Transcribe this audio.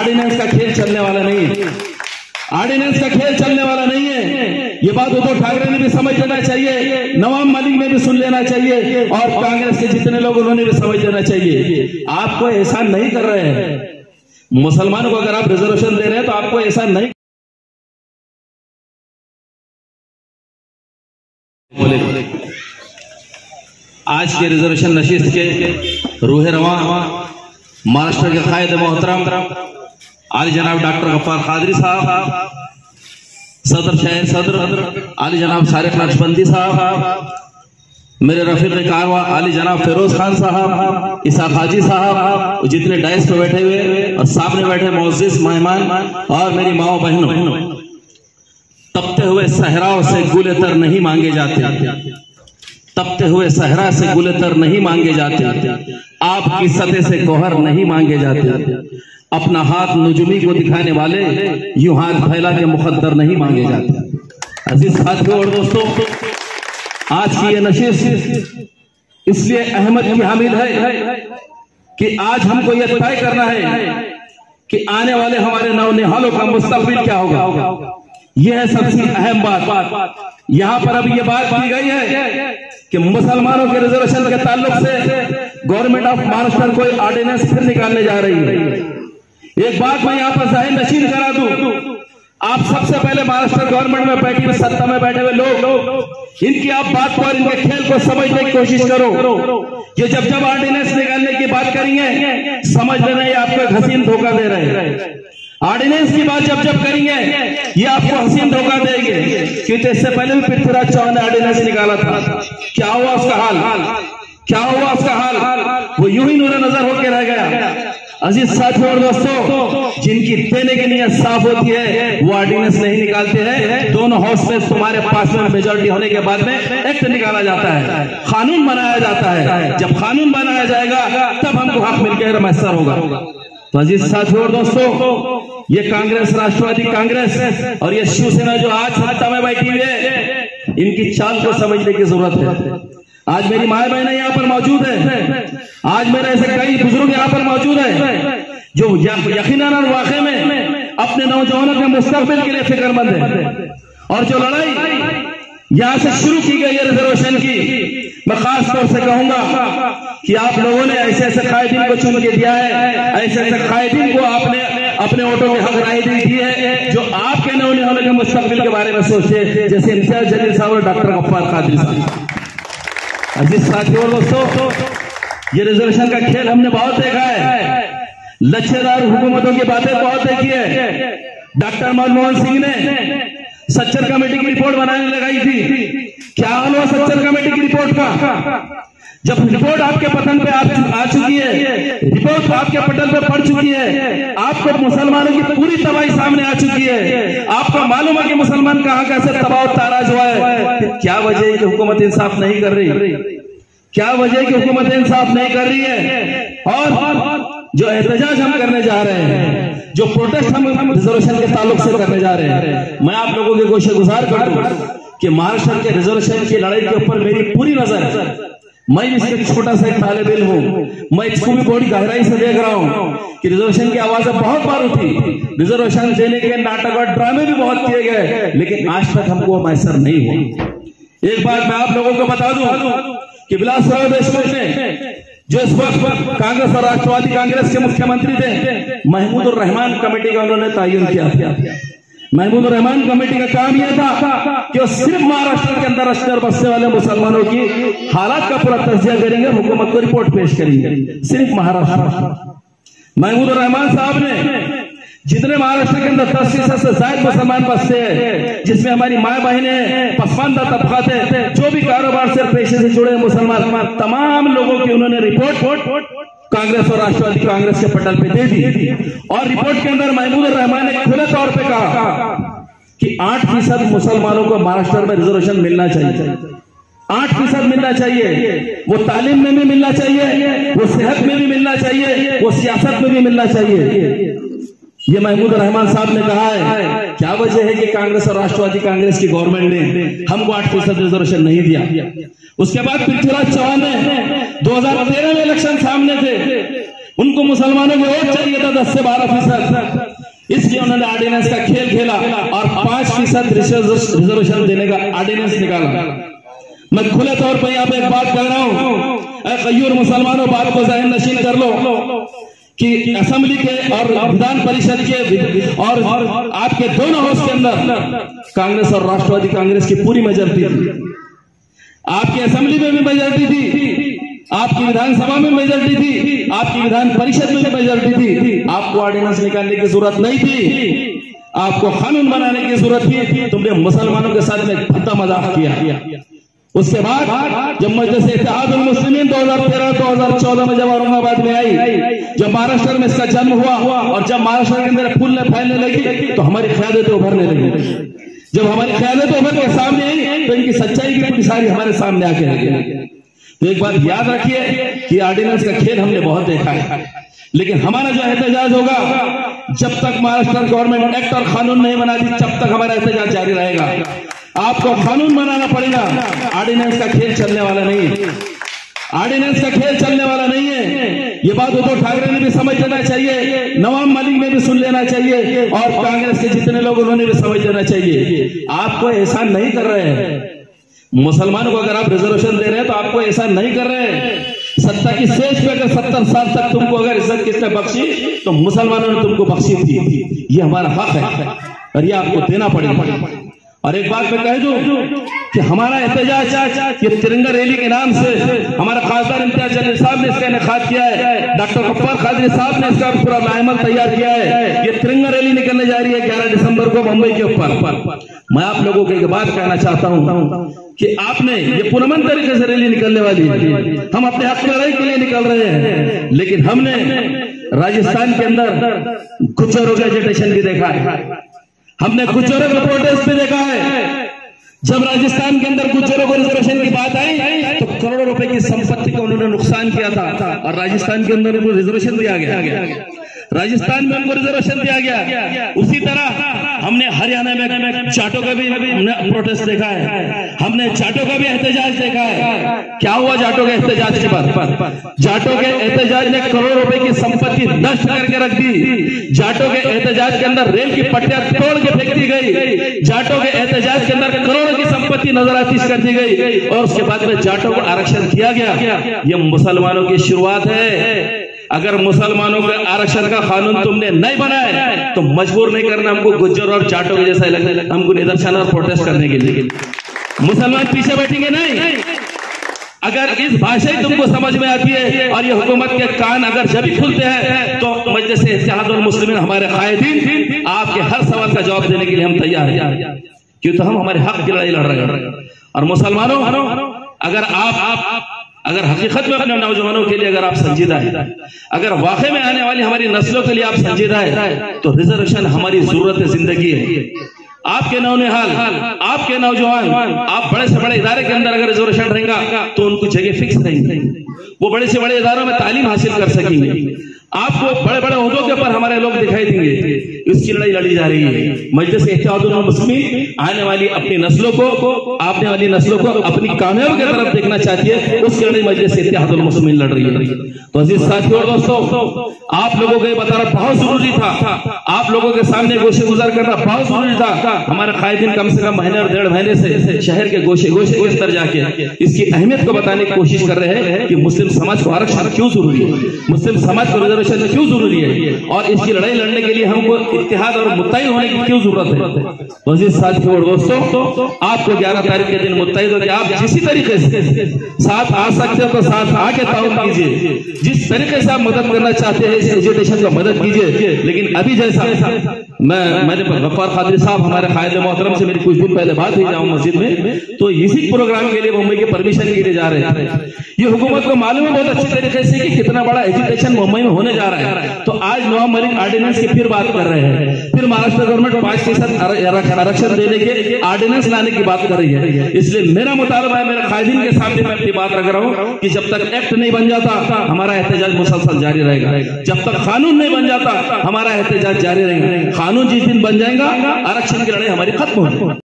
Ordinance का खेल चलने वाला नहीं है, ऑर्डिनेंस का खेल चलने वाला नहीं है। ये बात उद्धव ठाकरे ने भी समझ लेना चाहिए, नवाब मलिक ने भी सुन लेना चाहिए और कांग्रेस के जितने लोग उन्होंने भी समझ लेना चाहिए। आपको एहसान नहीं कर रहे हैं मुसलमानों को, अगर आप रिजर्वेशन दे रहे हैं तो आपको एहसान नहीं बोले। आज के रिजर्वेशन नशिस्त के रूह रवा महाराष्ट्र के कायद मोहतरम आली जनाब डॉक्टर गफ्फार कादरी साहब, सदर शहर सदर आली जनाब शारिक नक्शबंदी साहब, मेरे रफीक कारवा आली जनाब फिरोज खान साहब, इसाक हाजी साहब, जितने डायस पे बैठे हुए और सामने बैठे मोअज़्ज़िज़ मेहमान और मेरी माओ बहनों, तपते हुए सहराओं से गुले तर नहीं मांगे जाते, तपते हुए सहरा से गुले तर नहीं मांगे जाते, आपकी सतह से गोहर नहीं मांगे जाते, अपना हाथ नुजुमी को दिखाने वाले यूं हाथ फैला के मुकद्दर नहीं मांगे जाते। अजीज साथियों और दोस्तों, आज की ये नशिस्त इसलिए अहमद की हामिल है कि आज हमको यह तय करना है कि आने वाले हमारे नौनिहालों का मुस्तकबिल क्या होगा। यह है सबसे अहम बात। यहां पर अभी यह बात की गई है कि मुसलमानों के रिजर्वेशन के ताल्लुक से गवर्नमेंट ऑफ महाराष्ट्र कोई ऑर्डिनेंस फिर निकालने जा रही है। एक बात मैं यहाँ पर जाहिर नशीन करा दूं, आप सबसे पहले महाराष्ट्र गवर्नमेंट में बैठी हुई सत्ता में बैठे हुए लोग, इनकी आप बात को और इनके खेल को समझने की कोशिश करो। ये जब ऑर्डिनेंस निकालने की बात करेंगे समझ लेना ये आपको एक हसीन धोखा दे रहे हैं। ऑर्डिनेंस की बात जब करेंगे ये आपको हसीन धोखा देंगे, क्योंकि इससे पहले भी पृथ्वीराज चौहान ने ऑर्डिनेंस निकाला था। क्या हुआ उसका हाल, क्या हुआ उसका हाल? वो यूं ही नूरे नजर होकर रह गया। अजीज साथियों और दोस्तों, जिनकी देने की नीयत साफ होती है वो ऑर्डिनेंस नहीं निकालते हैं। दोनों हाउस में तुम्हारे पास में मेजॉरिटी होने के बाद में एक्ट निकाला जाता है, कानून बनाया जाता है। जब कानून बनाया जाएगा तब हमको हक मिलकर मैसर होगा। तो अजीज साथियों और दोस्तों, ये कांग्रेस, राष्ट्रवादी कांग्रेस और ये शिवसेना जो आज सत्ता में बैठी हुई है, इनकी चाल को समझने की जरूरत है। आज मेरी माए बहनें यहाँ पर मौजूद है, आज मेरे ऐसे कई बुजुर्ग यहाँ पर मौजूद है जो यकीनन और वाकई में अपने नौजवानों के मुस्तकबिल के लिए फिक्रमंद है। और जो लड़ाई यहाँ से शुरू की गई है रिजर्वेशन की, मैं खास तौर से कहूंगा कि आप लोगों ने ऐसे ऐसे कायदीन को चुन के दिया है, ऐसे ऐसे कायदीन को आपने अपने वोटों की हक राय दी है जो आपके नौनिहालों के मुस्तकबिल के बारे में सोचे, जैसे इम्तियाज जलील साहब और डॉक्टर गफ्फार कादरी साहब। अजीज साथियों और दोस्तों, ये रिजर्वेशन का खेल हमने बहुत देखा है, लच्छेदार हुकूमतों की बातें बहुत देखी है। डॉक्टर मनमोहन सिंह ने सच्चर कमेटी की रिपोर्ट बनाने लगाई थी। क्या हाल हुआ सच्चर कमेटी की रिपोर्ट का? जब रिपोर्ट आपके पतन पे आ चुकी है, रिपोर्ट आपके पटल पे पड़ चुकी है, आपको मुसलमानों की पूरी तबाही सामने आ चुकी है, आपको मालूम है कि मुसलमान कहां कैसे तबाह ताराज हुआ है, क्या वजह है कि हुकूमत इंसाफ नहीं कर रही? क्या वजह है कि हुकूमत इंसाफ नहीं कर रही है? और जो एहतजाज हम करने जा रहे हैं, जो प्रोटेस्ट हम रिजर्वेशन के ताल्लुक से करने जा रहे हैं, मैं आप लोगों के गोशे गुजार करूं कि महाराष्ट्र के रिजर्वेशन की लड़ाई के ऊपर मेरी पूरी नजर है। मैं इसके छोटा सा एक तालिब इल्म हूं, मैं इसको भी बड़ी गहराई से देख रहा हूं कि रिजर्वेशन की आवाजें बहुत बार उठी, रिजर्वेशन देने के नाटक और ड्रामे भी बहुत किए गए, लेकिन आज तक हमको मैसर नहीं हुआ। एक बात मैं आप लोगों को बता दूं कि विलासराव देशमुख ने, जो इस वक्त कांग्रेस और राष्ट्रवादी कांग्रेस के मुख्यमंत्री थे, महमूद उर रहमान कमेटी का उन्होंने तयन किया था। महमूद उर रहमान कमेटी का काम यह था कि वो सिर्फ महाराष्ट्र के अंदर रखने और बसने वाले मुसलमानों की हालात का पूरा तज्जिया करेंगे, हुकूमत को रिपोर्ट पेश करेंगे, सिर्फ महाराष्ट्र। महमूद उर रहमान साहब ने जितने महाराष्ट्र के अंदर 10% से ज्यादा मुसलमान बसते हैं, जिसमें हमारी माए बहनें, पसमानदा तबका थे, जो भी कारोबार से पेशे से जुड़े मुसलमान, तमाम लोगों की उन्होंने रिपोर्ट कांग्रेस और राष्ट्रवादी कांग्रेस के पटल पे दे दी। और रिपोर्ट के अंदर महमूद उर रहमान ने खुले तौर पे कहा कि 8% मुसलमानों को महाराष्ट्र में रिजर्वेशन मिलना चाहिए, 8% मिलना चाहिए। वो तालीम में भी मिलना चाहिए, वो सेहत में भी मिलना चाहिए, वो सियासत में भी मिलना चाहिए। ये महमूद रहमान साहब ने कहा है। क्या वजह है कि कांग्रेस और राष्ट्रवादी कांग्रेस की गवर्नमेंट ने हमको 8% रिजर्वेशन नहीं दिया? उसके बाद पृथ्वीराज चौहान ने 2013 में इलेक्शन सामने थे, उनको मुसलमानों की वोट चाहिए था 10 से 12%, इसलिए उन्होंने ऑर्डिनेंस का खेल खेला और 5% रिजर्वेशन देने का ऑर्डिनेंस निकाला। मैं खुले तौर पर यहाँ पे एक बात कर रहा हूँ, कयूर मुसलमानों, बात को ज़हन नशीन कर लो कि असेंबली के और विधान परिषद के और आपके दोनों हाउस के अंदर कांग्रेस और राष्ट्रवादी कांग्रेस की पूरी मेजॉरिटी थी। आपकी असेंबली में भी मेजॉरिटी थी, आपकी विधानसभा में मेजॉरिटी थी, आपकी विधान परिषद में भी मेजॉरिटी थी। आपको ऑर्डिनेंस निकालने की जरूरत नहीं थी, आपको कानून बनाने की जरूरत थी। तुमने मुसलमानों के साथ में भद्दा मजाक किया। उसके बाद जब मजलिस इत्तेहादुल मुस्लिमीन 2013-2014 में जब औरंगाबाद में आई, जब महाराष्ट्र में इसका जन्म हुआ और जब महाराष्ट्र के अंदर फूलने फैलने लगी तो हमारी क़यादतें उभरने लगी। जब हमारी क़यादतें उभर के सामने आई तो इनकी सच्चाई की पूरी सारी हमारे सामने आके लगी। तो एक बात याद रखिए कि ऑर्डिनेंस का खेल हमने बहुत देखा है, लेकिन हमारा जो एहतजाज होगा, जब तक महाराष्ट्र गवर्नमेंट एक्ट और कानून नहीं बना दी, जब तक हमारा एहतजाज जारी रहेगा। आपको कानून बनाना पड़ेगा, ऑर्डिनेंस का खेल चलने वाला नहीं है। ऑर्डिनेंस का खेल चलने वाला नहीं है। ये बात उद्धव ठाकरे ने भी समझ लेना चाहिए, नवाब मलिक ने भी सुन लेना चाहिए और कांग्रेस के जितने लोग उन्होंने भी समझ लेना चाहिए। आपको एहसान नहीं कर रहे हैं मुसलमानों को, अगर आप रिजर्वेशन दे रहे हैं तो आपको एहसान नहीं कर रहे हैं। सत्ता की सेज पे अगर 70 साल तक तुमको अगर इज्जत किसने बख्शी तो मुसलमानों ने तुमको बख्शी थी। ये हमारा हक है और ये आपको देना पड़ेगा। और एक बात मैं कह दूं कि हमारा एहतजाज ये तिरंगा रैली के नाम से हमारा खासदार इम्तियाज जलील साहब ने इसका इनेकाद किया है, डॉक्टर गफ्फार कादरी साहब ने इसका पूरा लाइमल तैयार किया है। ये तिरंगा रैली निकलने जा रही है 11 दिसंबर को मुंबई के ऊपर। मैं आप लोगों को एक बात कहना चाहता हूं कि आपने ये पुरअमन तरीके से रैली निकलने वाली है, हम अपने हक लड़ाई के लिए निकल रहे हैं, लेकिन हमने राजस्थान के अंदर गुज्जरों का एजिटेशन भी देखा है, हमने गुज्जरों का प्रोटेस्ट भी देखा है। जब राजस्थान के अंदर गुज्जरों को रिजर्वेशन की बात आई तो करोड़ों रुपए की संपत्ति का उन्होंने नुकसान किया था और राजस्थान के अंदर उनको रिजर्वेशन दिया गया, राजस्थान में उनको रिजर्वेशन दिया गया। उसी तरह हमने हरियाणा में जाटों का भी प्रोटेस्ट देखा है, हमने जाटों का भी एहतजाज देखा है। क्या हुआ जाटों के एहतजाज के बाद? जाटों के एहतजाज ने करोड़ों रुपए की संपत्ति नष्ट करके रख दी। जाटों के एहतजाज के अंदर रेल की पट्टियां तोड़ के फेंक दी गई। जाटों के एहतजाज के अंदर करोड़ों की संपत्ति नजरअंदाज कर दी गई और उसके बाद में जाटों को आरक्षण किया गया। ये मुसलमानों की शुरुआत है। अगर मुसलमानों के आरक्षण का कानून तुमने नहीं बनाया तो मजबूर नहीं करना हमको गुज्जर और जाटों के जैसा लगने हमको निदर्शन और प्रोटेस्ट करने के लिए। मुसलमान पीछे बैठेंगे नहीं। अगर इस भाषा ही तुमको समझ में आती है और ये हुकूमत के कान अगर जब भी खुलते हैं तो मजलिस इत्तेहादुल मुस्लिमीन हमारे कायदीन आपके हर सवाल का जवाब देने के लिए हम तैयार हैं, क्यों तो हम हमारे हक की लड़ाई लड़ रहे हैं। और मुसलमानों, अगर आप अगर हकीकत में अपने नौजवानों के लिए अगर आप संजीदा है, अगर वाकई में आने वाली हमारी नस्लों के लिए आप संजीदा है, तो रिजर्वेशन हमारी जरूरत जिंदगी है। आपके नौनिहाल, आपके नौजवान, आप बड़े से बड़े इदारे के अंदर अगर रिजर्वेशन रहेगा तो उनको जगह फिक्स रहेंगे, वो बड़े से बड़े इदारों में तालीम हासिल कर सकेंगे, आपको बड़े बड़े ओहदों के ऊपर हमारे लोग दिखाई देंगे। इसकी लड़ाई लड़ी जा रही है। मजलिस इत्तेहादुल मुस्लिमीन आने वाली अपनी नस्लों को, आने वाली नस्लों को अपनी कामयाबी की तरफ देखना चाहती है, उसकी लड़ाई मजलिस इत्तेहादुल मुस्लिमीन लड़ रही है। तो अजीज साथियों और दोस्तों, आप लोगों को ये बताना बहुत जरूरी था, आप लोगों के सामने गोशे गुजार करना बहुत जरूरी था। हमारे कायदीन कम से कम महीने और 1.5 महीने से शहर के गोशे अंदर जाके इसकी अहमियत को बताने की कोशिश कर रहे हैं कि मुस्लिम समाज को आरक्षण क्यों जरूरी है, मुस्लिम समाज को रिजर्वेशन क्यों जरूरी है और इसकी लड़ाई लड़ने के लिए हमको इत्तेहाद और मुत्तहिद होने की क्यों जरूरत है। तो अजीज साथियों और दोस्तों, आपको 11 तारीख के दिन मुत्तहिद होकर आप जिस तरीके से साथ आ सकते हो तो साथ आके ताउन कीजिए, जिस तरीके से आप मदद करना चाहते हैं इस एजुटेशन को मदद कीजिए। लेकिन अभी जैसा मैंने गफ्फार कादरी साहब हमारे कायदे मोहतरम से मेरी कुछ दिन पहले बात हुई जाऊँ मस्जिद में, तो इसी प्रोग्राम के लिए मुंबई की परमिशन के लिए जा रहे थे। ये हुकूमत को मालूम है बहुत अच्छी तरीके से कि कितना बड़ा एजुटेशन मुंबई में होने जा रहा है। तो आज नवाब मलिक ऑर्डिनेंस की फिर बात कर रहे हैं, फिर महाराष्ट्र गवर्नमेंट 5% आरक्षण देने के ऑर्डिनेंस लाने की बात कर रही है। इसलिए मेरा मुतालबा है, मेरे कायदीन के सामने मैं अपनी बात रख रहा हूँ कि जब तक एक्ट नहीं बन जाता हमारा एहतजाज मुसलसल जारी रहेगा, जब तक कानून नहीं बन जाता हमारा एहतजाज जारी रहेगा। कानून जिस दिन बन जाएगा आरक्षण की लड़ाई हमारी खत्म होगी।